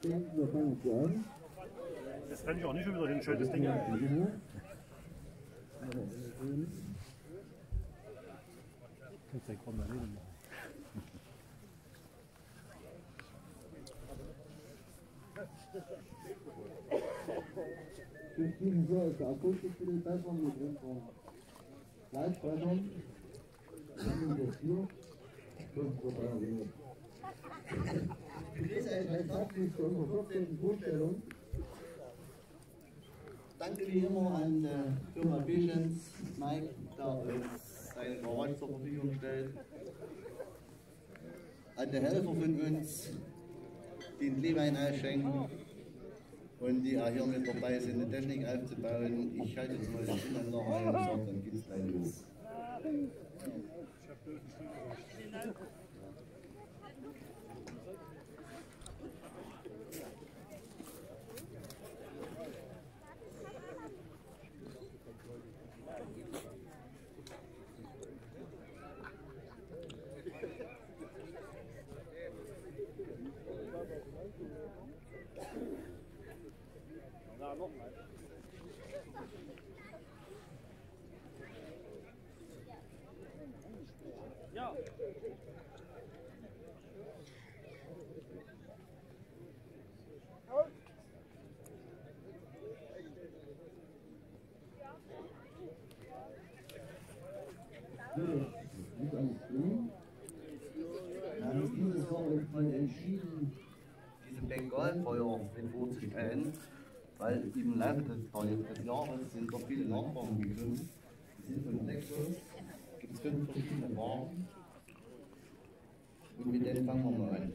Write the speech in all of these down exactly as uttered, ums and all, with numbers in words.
Das renne ich auch nicht schon wieder hin, schönes Ding. Kannst du kaum mal reden. Durch diesen so ist der Akustikbild besser mit unserer Lautsprechern. Wir haben das hier. Ich begrüße euch recht herzlich zu unserer vierzehnten Vorstellung. Danke wie immer an die Firma Visions, Mike, der uns seine Garage zur Verfügung stellt. An die Helfer von uns, die den Glühwein ausschenken und die auch hier mit dabei sind, die Technik aufzubauen. Ich halte jetzt mal das Inlanlager ein und sage, dann geht es gleich los. Na, noch mal. Ja. Wir haben uns dieses Wochenende entschieden, diese Bengalfeuer vorzustellen, weil im Laufe des Jahres sind doch viele Nachbarn gekommen. Die sind von Lexus, gibt es fünf verschiedene Farben. Und mit denen fangen wir mal an.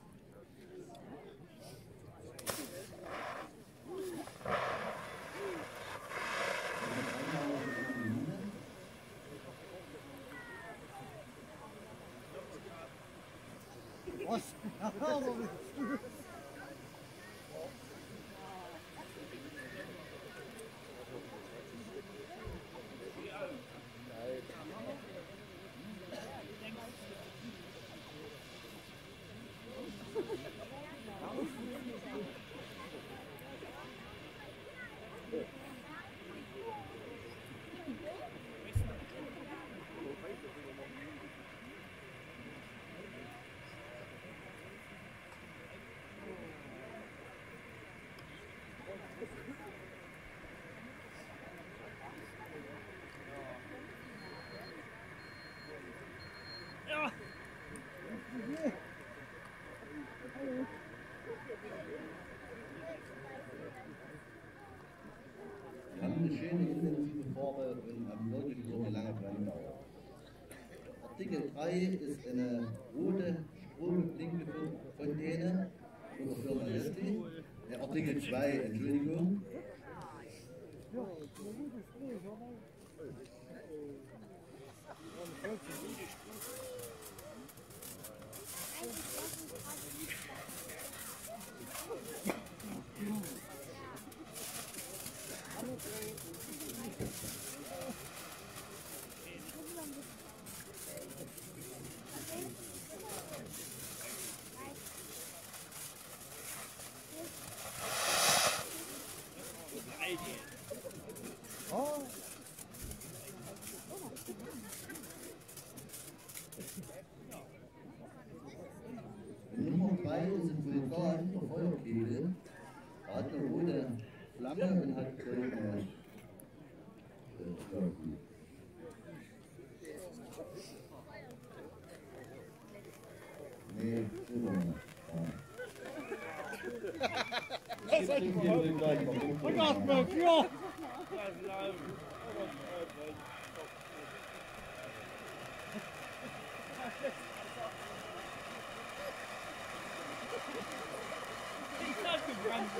Was? Ja. Wir haben eine schöne intensive Farbe und haben wirklich nur eine lange Brenndauer. Artikel drei ist eine rote stromblinkende Fontäne von der Firma Nesti. Ja, Artikel zwei, Entschuldigung. Oh. Nummer drei ist ein Vulkan der Feuerkehle. Er hat eine rote Flamme und hat so eine. Nee, super. Das ist echt gut. Und das mal für. Ich hab gebrannt.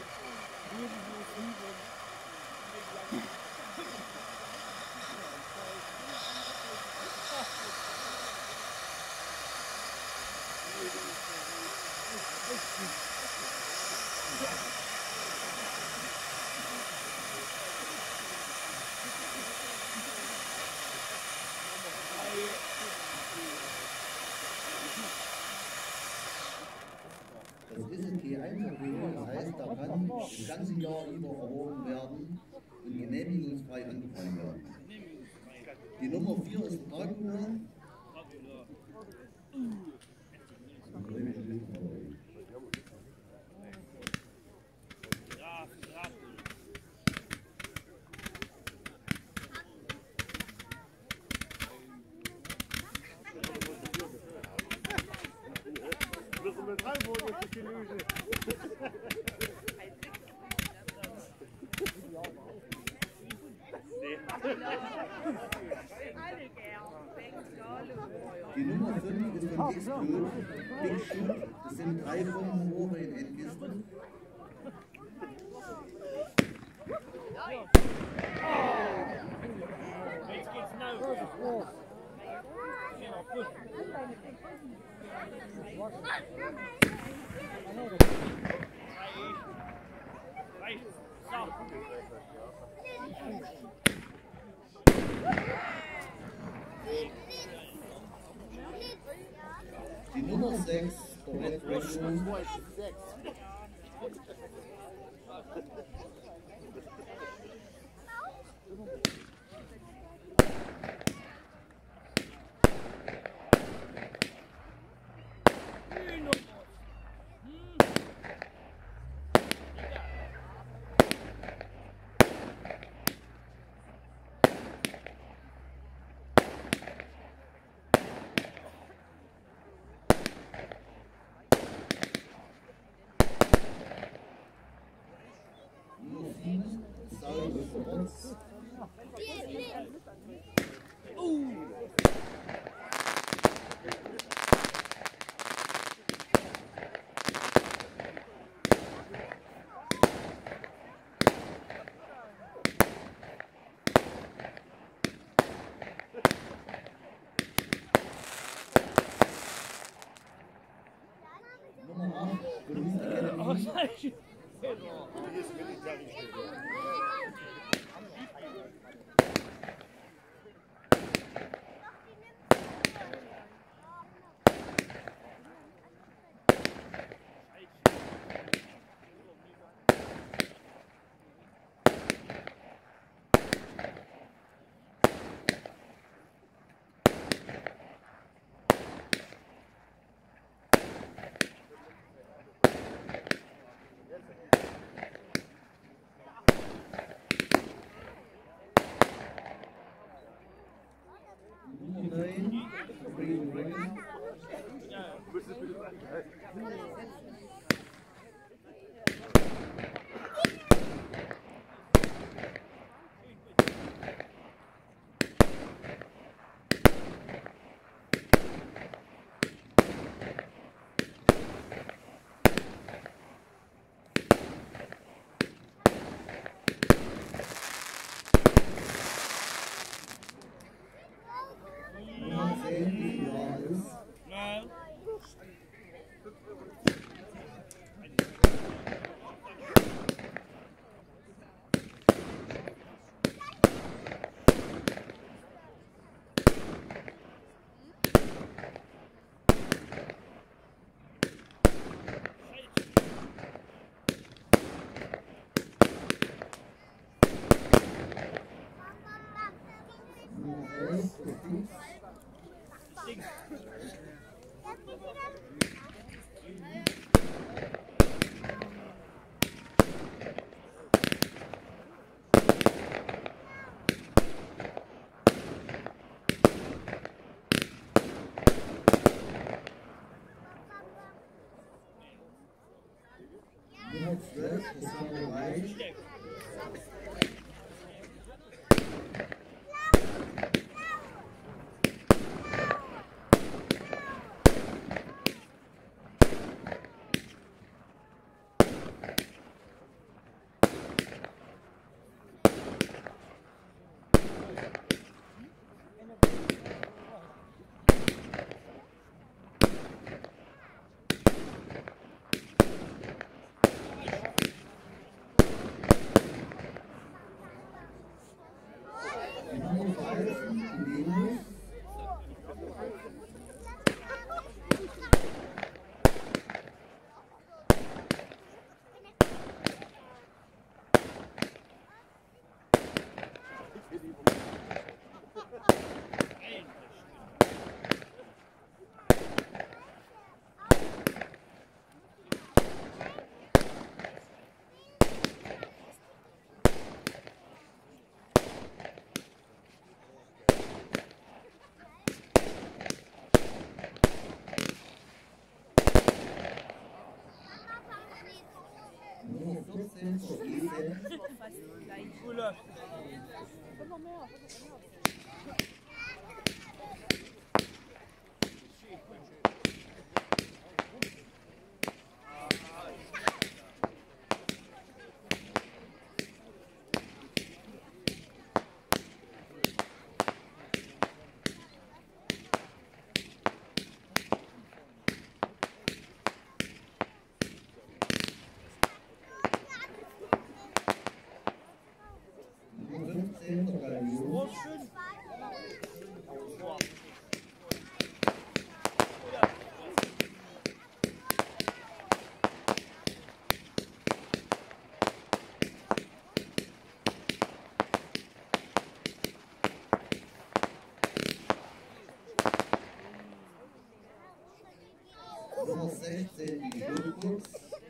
Das ist ein G eins Sonderprämie, das heißt, da kann das ganze Jahr über erworben werden und genehmigungsfrei angefangen werden. Die Nummer vier ist Dracula. Die Nummer fünf ist von X-Blöd, Big Shoot, das sind drei Funkenrohre in Endkisten. Die Nummer sechs, der Red Dragon. zwölf, das haben wir erreicht. vierzehn zur Esel. fünfzehn zur Galion. Nummer sechzehn, die Schulbuchs.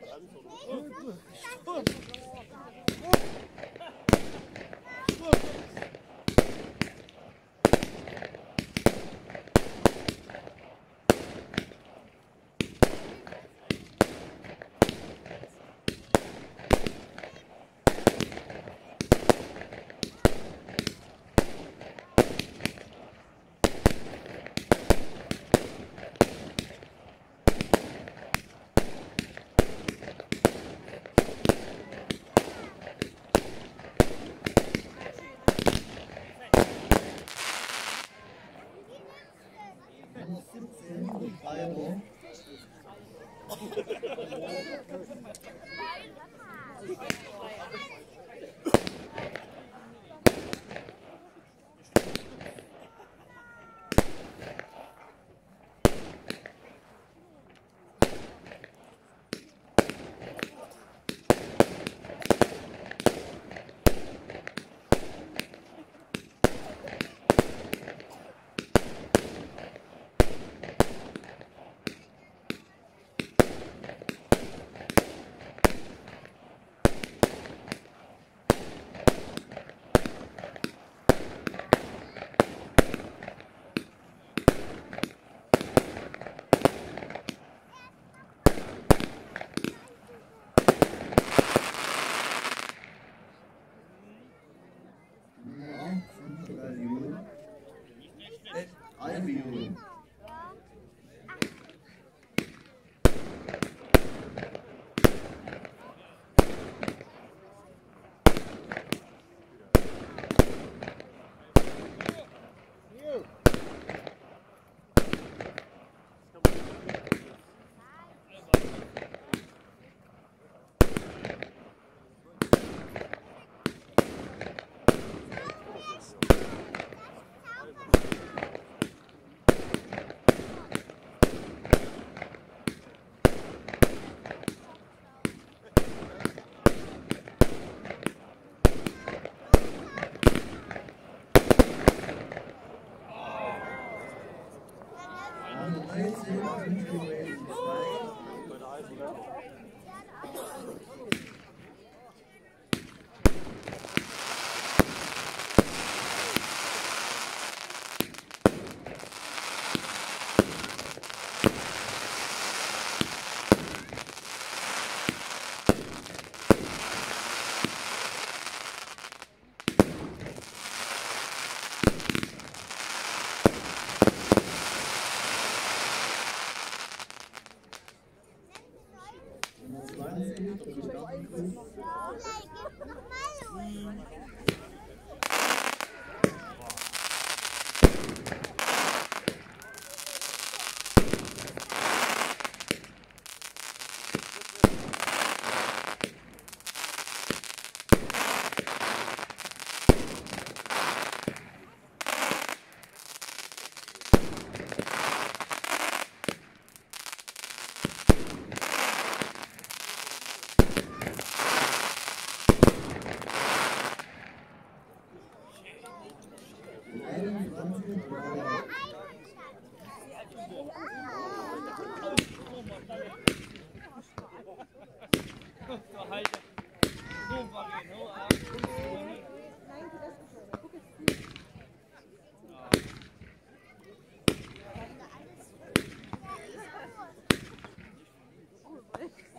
Albion.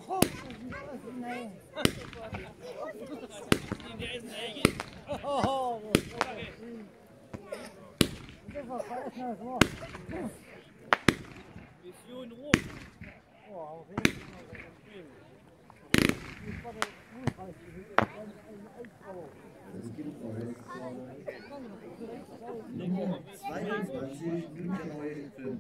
Mission Ruhm. Es gibt neue Nummer zweiundzwanzig, München neue fünf.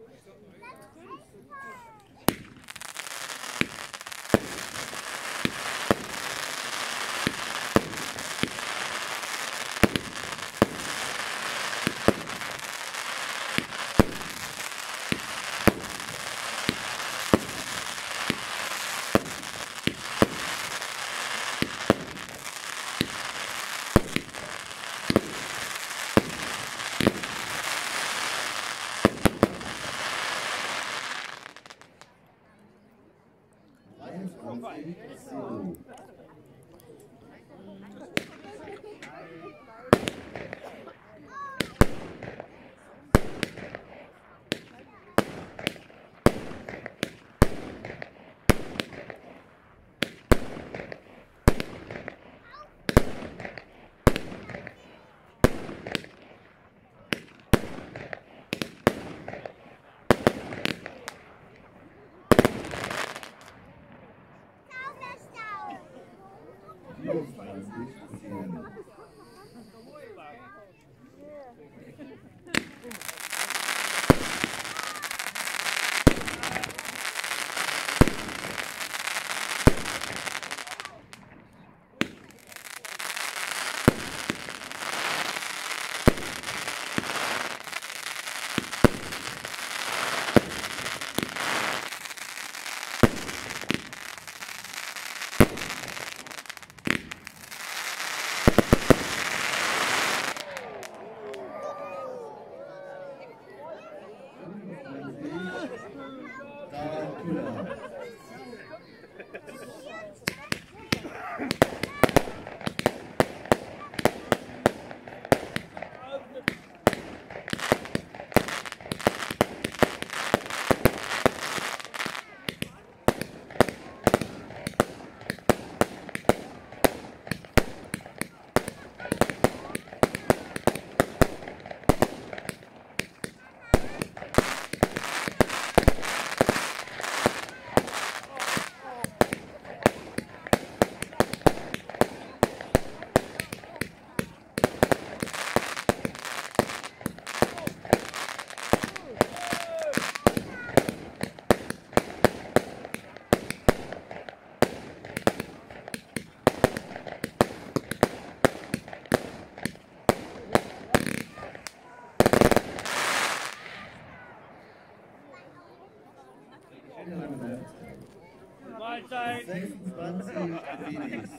Mahlzeit. sechsundzwanzig Phoenix.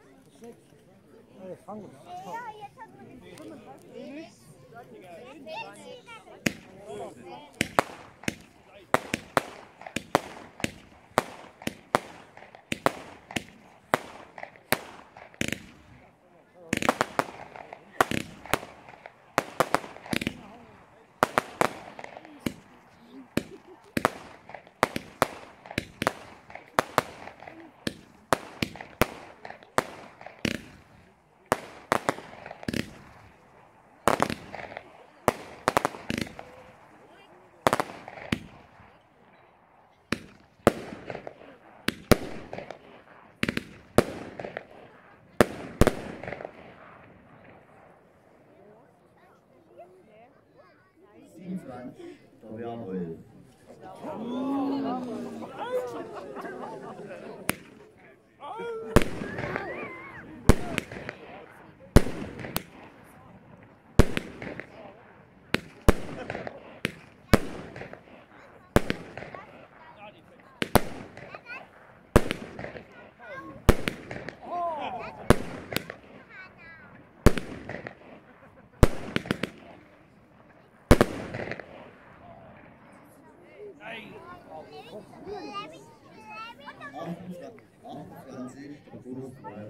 siebenundzwanzig, der Werwolf. achtundzwanzig, der Bundeswehr.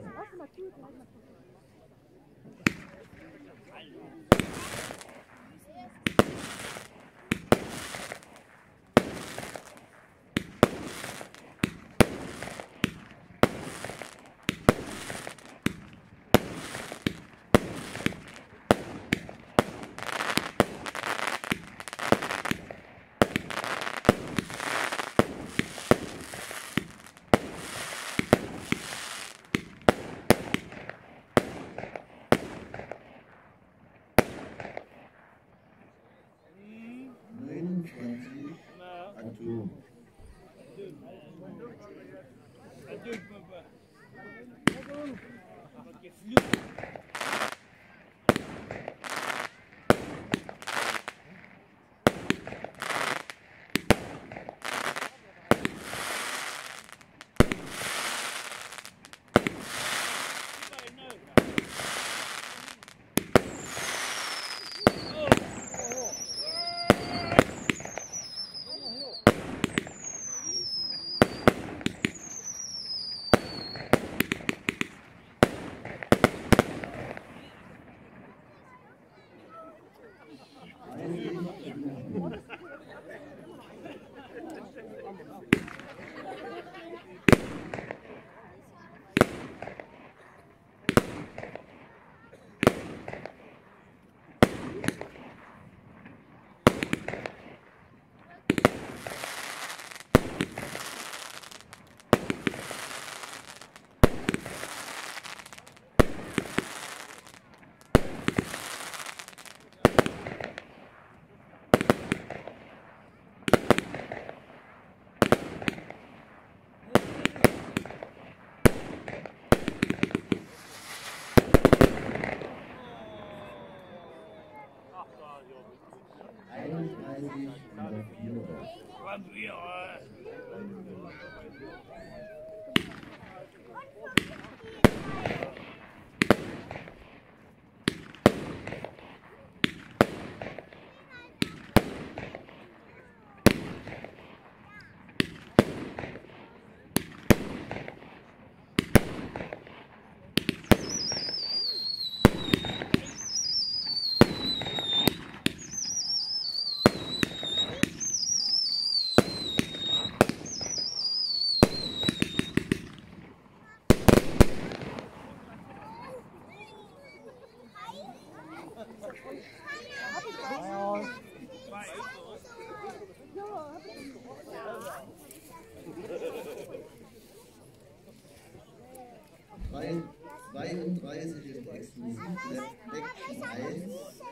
zweiunddreißig ist exklusiv Action eins.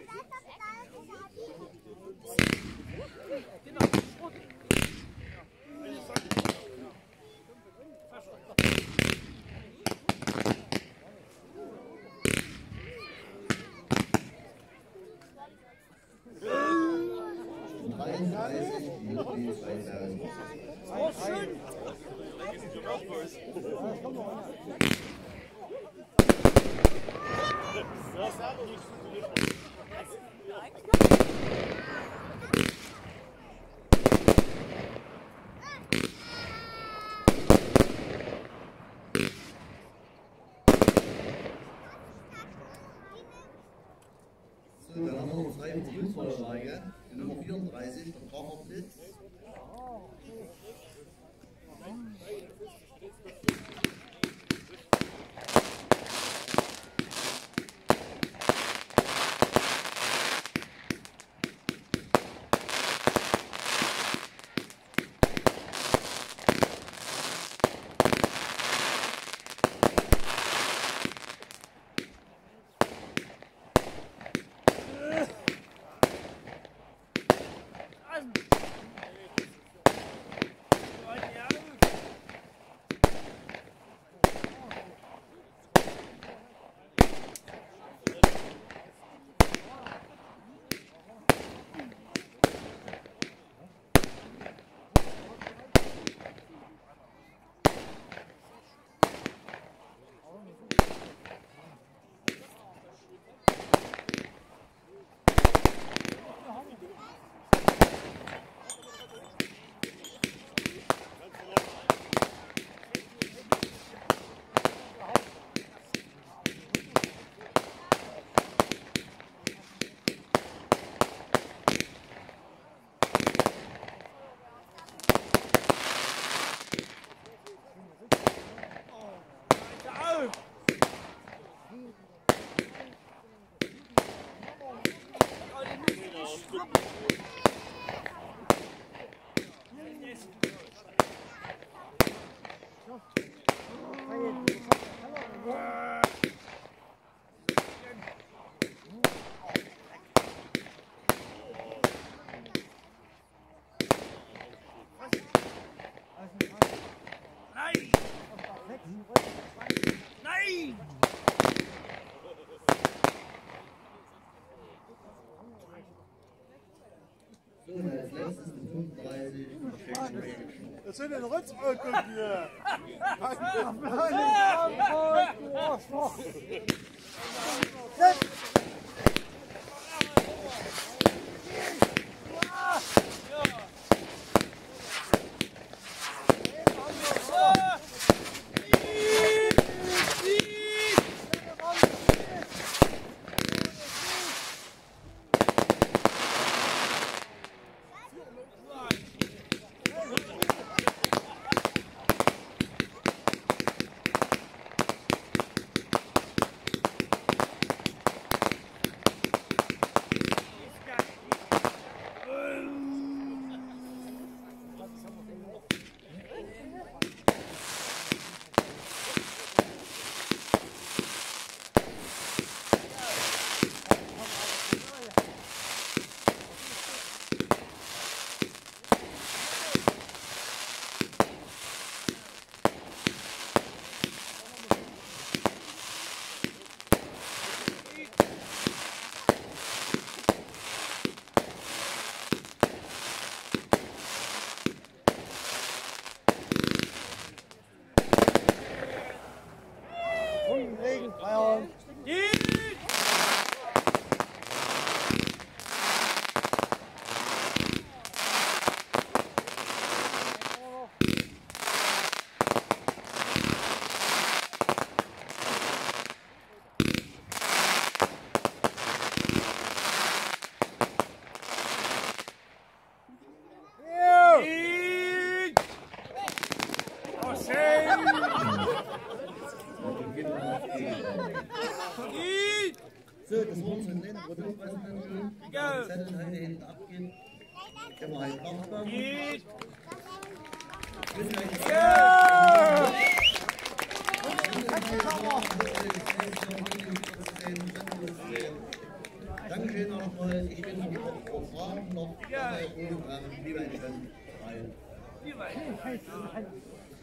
dreiunddreißig Minuten zweitausend. Oh, schön! So, dann haben wir noch drei Berufsvorlage. Die Nummer vierunddreißig, der Kracherblitz. Das sind ein Rotzauto hier. Regen feiern. So, das war's von den Produktpräsentationen. Die Zettel halt hier hinten abgehen. Können wir halt nachbauen. Dankeschön nochmal. Ich bin die Fragen noch. Ja. Wie weit ich dann rein.